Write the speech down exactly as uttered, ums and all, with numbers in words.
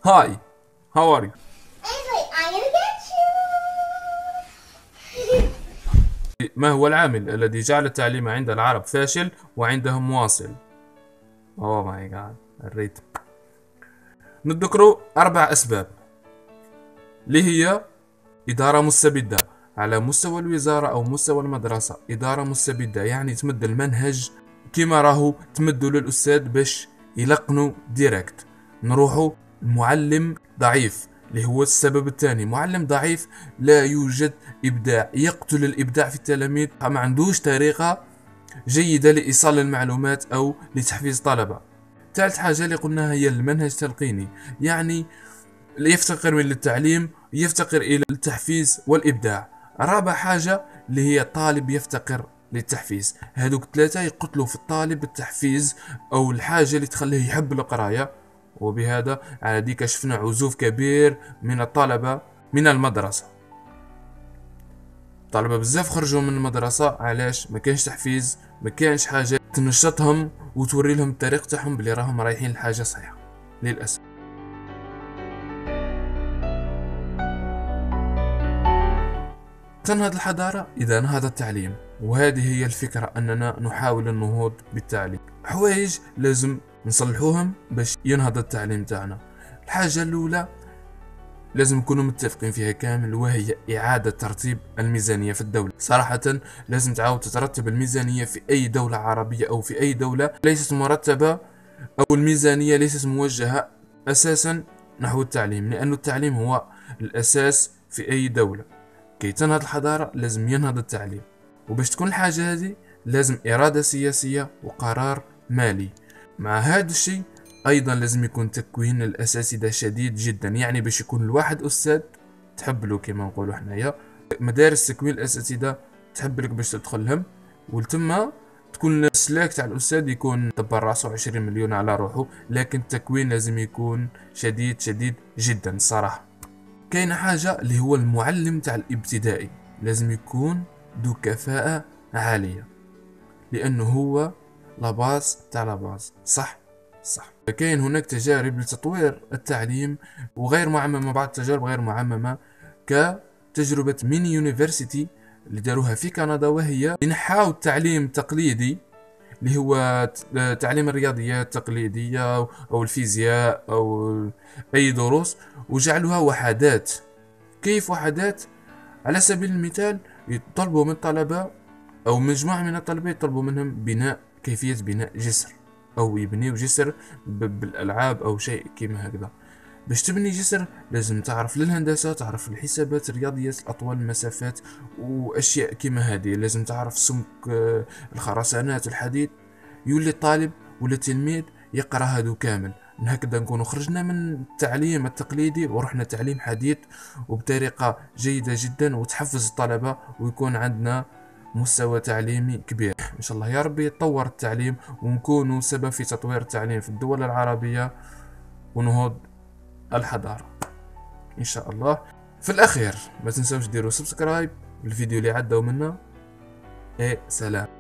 هاي، هاو ار يو؟ ما هو العامل الذي جعل التعليم عند العرب فاشل وعندهم واصل؟ اوه ماي جاد، الريت. نذكر اربع اسباب، اللي هي إدارة مستبدة على مستوى الوزارة أو مستوى المدرسة. إدارة مستبدة يعني تمد المنهج كما راهو تمدوا للأستاذ باش يلقنوا ديريكت. نروحوا المعلم ضعيف، اللي هو السبب الثاني. معلم ضعيف لا يوجد إبداع، يقتل الإبداع في التلاميذ، ما عندوش طريقة جيدة لإيصال المعلومات أو لتحفيز الطلبة. ثالث حاجة اللي قلناها هي المنهج التلقيني، يعني يفتقر من التعليم، يفتقر إلى التحفيز والإبداع. رابع حاجة اللي هي الطالب يفتقر للتحفيز. هذوك الثلاثة يقتلوا في الطالب التحفيز أو الحاجة اللي تخليه يحب القراية، وبهذا على ديك شفنا عزوف كبير من الطلبة من المدرسة. طلبة بزاف خرجوا من المدرسة علاش؟ ما كانش تحفيز، ما كانش حاجة تنشطهم وتوري لهم الطريق تاعهم بلي راهم رايحين لحاجة صحيحة، للأسف. تنهض الحضارة إذا نهض التعليم، وهذه هي الفكرة، أننا نحاول النهوض بالتعليم. حوايج لازم نصلحوهم باش ينهض التعليم تاعنا. الحاجة الأولى لازم نكونوا متفقين فيها كامل، وهي إعادة ترتيب الميزانية في الدولة. صراحة لازم تعاود تترتب الميزانية في أي دولة عربية أو في أي دولة ليست مرتبة، أو الميزانية ليست موجهة أساسا نحو التعليم، لأن التعليم هو الأساس في أي دولة. كي تنهض الحضارة لازم ينهض التعليم، وباش تكون الحاجة هذه لازم إرادة سياسية وقرار مالي. مع هذا الشيء أيضا لازم يكون تكوين الأساتذة شديد جدا، يعني باش يكون الواحد أستاذ تحب له كما نقولوا حنايا. مدارس تكوين الأساتذة تحب لك باش تدخلهم، ولتما تكون السلاك تاع الأستاذ يكون دبر راسو عشرين مليون على روحه، لكن التكوين لازم يكون شديد شديد جدا الصراحة. كاينه حاجه اللي هو المعلم تاع الابتدائي، لازم يكون ذو كفاءه عاليه، لانه هو لاباز تاع لاباز. صح صح. كاين هناك تجارب لتطوير التعليم وغير معممه، بعض التجارب غير معممه كتجربه ميني يونيفرسيتي اللي داروها في كندا، وهي نحاو التعليم التقليدي اللي هو تعليم الرياضيات التقليدية أو الفيزياء أو أي دروس، وجعلوها وحدات. كيف وحدات؟ على سبيل المثال يطلبوا من الطلبة أو مجموعة من الطلبة يطلبوا منهم بناء كيفية بناء جسر، أو يبنيوا جسر بالألعاب أو شيء كيما هكذا. باش تبني جسر لازم تعرف للهندسة، تعرف الحسابات الرياضيات، الأطوال، المسافات وأشياء كيما هذه. لازم تعرف سمك الخرسانات، الحديد. يولي الطالب ولا التلميذ يقرأ هادو كامل. هكذا نكونوا خرجنا من التعليم التقليدي ورحنا تعليم حديث وبطريقة جيدة جدا، وتحفز الطلبة ويكون عندنا مستوى تعليمي كبير. إن شاء الله يا ربي يتطور التعليم ونكونوا سبب في تطوير التعليم في الدول العربية ونهوض الحضارة إن شاء الله. في الأخير ما تنسوش ديروا سبسكرايب الفيديو اللي عدوا منا. إيه سلام.